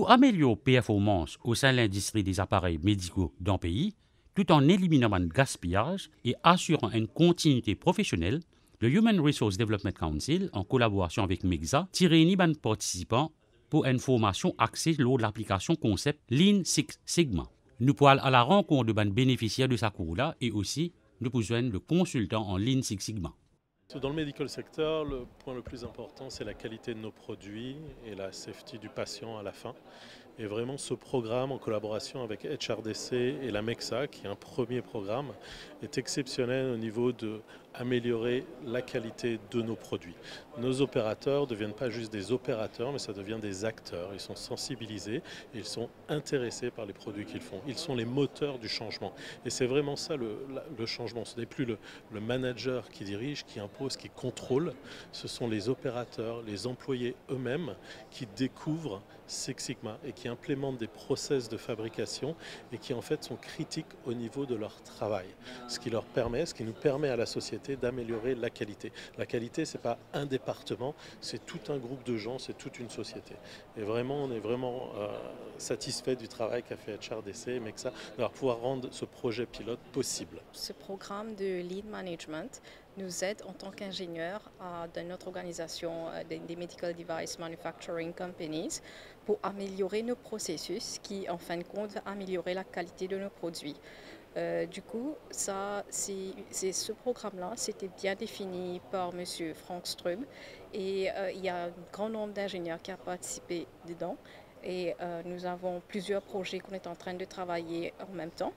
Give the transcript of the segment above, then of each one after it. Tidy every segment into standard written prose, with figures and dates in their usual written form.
Pour améliorer la performance au sein de l'industrie des appareils médicaux d'un pays, tout en éliminant le gaspillage et assurant une continuité professionnelle, le Human Resource Development Council, en collaboration avec MEXA, tire réunit les participants pour une formation axée sur l'application concept Lean Six Sigma. Nous pouvons aller à la rencontre de bénéficiaires de ce cours-là et aussi nous pouvons joindre le consultant en Lean Six Sigma. Dans le medical sector, le point le plus important, c'est la qualité de nos produits et la safety du patient à la fin. Et vraiment, ce programme, en collaboration avec HRDC et la MEXA, qui est un premier programme, est exceptionnel au niveau d'améliorer la qualité de nos produits. Nos opérateurs ne deviennent pas juste des opérateurs, mais ça devient des acteurs. Ils sont sensibilisés et ils sont intéressés par les produits qu'ils font. Ils sont les moteurs du changement. Et c'est vraiment ça le changement. Ce n'est plus le manager qui dirige, qui impose, qui contrôle. Ce sont les opérateurs, les employés eux-mêmes qui découvrent Six Sigma et qui implémentent des process de fabrication et qui en fait sont critiques au niveau de leur travail. Ce qui nous permet à la société d'améliorer la qualité. La qualité, ce n'est pas un département, c'est tout un groupe de gens, c'est toute une société. Et vraiment, on est vraiment satisfait du travail qu'a fait HRDC et MEXA de pouvoir rendre ce projet pilote possible. Ce programme de Lean Management nous aide en tant qu'ingénieurs dans notre organisation des Medical Device Manufacturing Companies pour améliorer nos processus qui, en fin de compte, va améliorer la qualité de nos produits. Du coup, ce programme-là, c'était bien défini par M. Frank Ström et il y a un grand nombre d'ingénieurs qui ont participé dedans et nous avons plusieurs projets qu'on est en train de travailler en même temps.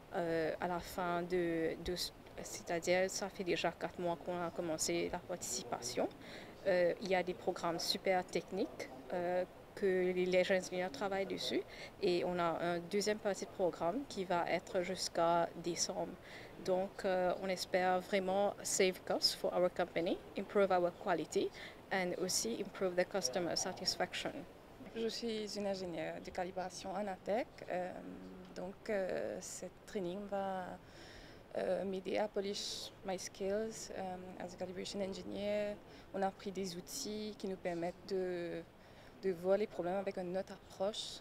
À la fin c'est-à-dire ça fait déjà 4 mois qu'on a commencé la participation. Il y a des programmes super techniques que les ingénieurs travaillent dessus et on a un deuxième partie de programme qui va être jusqu'à décembre. Donc on espère vraiment save costs for our company, improve our quality and aussi improve the customer satisfaction. Je suis une ingénieure de calibration Anatech, donc cette training va m'aider à polish my skills as a calibration engineer. On a appris des outils qui nous permettent de voir les problèmes avec une autre approche.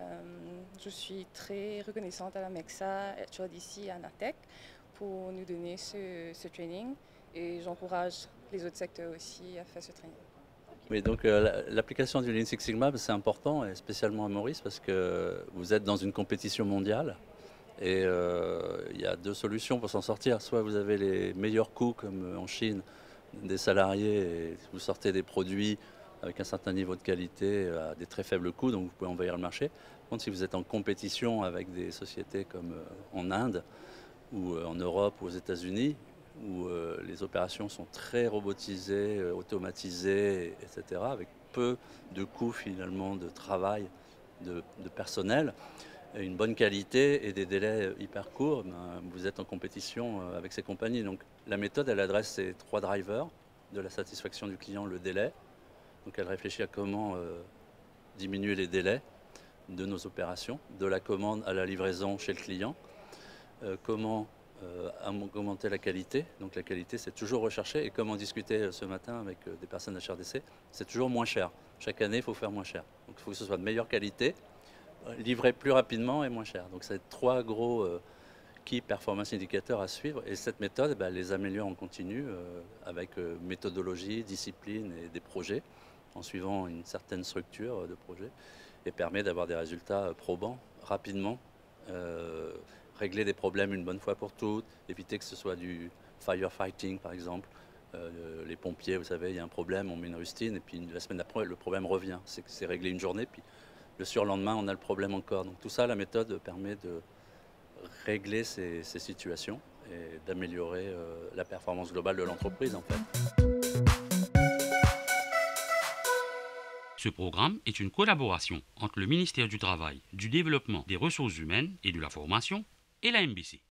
Je suis très reconnaissante à la MEXA, HRDC et Anatech pour nous donner ce training et j'encourage les autres secteurs aussi à faire ce training. Oui, donc l'application du Lean Six Sigma, c'est important, et spécialement à Maurice, parce que vous êtes dans une compétition mondiale et il y a 2 solutions pour s'en sortir. Soit vous avez les meilleurs coûts, comme en Chine, des salariés, et vous sortez des produits avec un certain niveau de qualité à des très faibles coûts, donc vous pouvez envahir le marché. Par contre, si vous êtes en compétition avec des sociétés comme en Inde, ou en Europe ou aux États-Unis, où les opérations sont très robotisées, automatisées, etc., avec peu de coûts finalement de travail, de personnel, une bonne qualité et des délais hyper courts, vous êtes en compétition avec ces compagnies. Donc la méthode, elle adresse ces 3 drivers de la satisfaction du client, le délai. Donc elle réfléchit à comment diminuer les délais de nos opérations, de la commande à la livraison chez le client, comment augmenter la qualité. Donc la qualité, c'est toujours recherché. Et comme on discutait ce matin avec des personnes HRDC, c'est toujours moins cher. Chaque année, il faut faire moins cher. Donc il faut que ce soit de meilleure qualité, livré plus rapidement et moins cher. Donc c'est 3 gros key performance indicateurs à suivre. Et cette méthode, elle les améliore en continu avec méthodologie, discipline et des projets, en suivant une certaine structure de projet, et permet d'avoir des résultats probants rapidement. Régler des problèmes une bonne fois pour toutes, éviter que ce soit du firefighting par exemple. Les pompiers, vous savez, il y a un problème, on met une rustine et puis la semaine d'après le problème revient. C'est réglé une journée, puis le surlendemain on a le problème encore. Donc tout ça, la méthode permet de régler ces situations et d'améliorer la performance globale de l'entreprise en fait. Ce programme est une collaboration entre le ministère du Travail, du Développement des Ressources humaines et de la Formation et la MBC.